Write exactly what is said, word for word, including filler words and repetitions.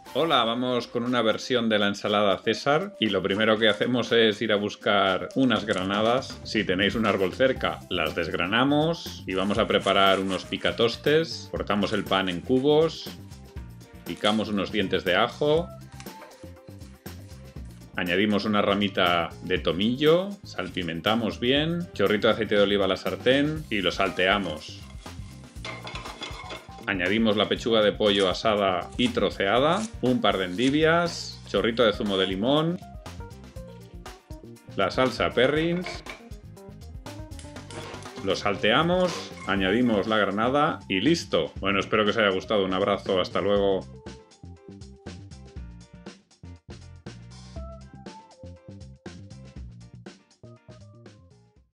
Hola, vamos con una versión de la ensalada César y lo primero que hacemos es ir a buscar unas granadas. Si tenéis un árbol cerca, las desgranamos y vamos a preparar unos picatostes. Cortamos el pan en cubos, picamos unos dientes de ajo, añadimos una ramita de tomillo, salpimentamos bien, chorrito de aceite de oliva a la sartén y lo salteamos. Añadimos la pechuga de pollo asada y troceada, un par de endivias, chorrito de zumo de limón, la salsa Perrins, lo salteamos, añadimos la granada y listo. Bueno, espero que os haya gustado. Un abrazo, hasta luego.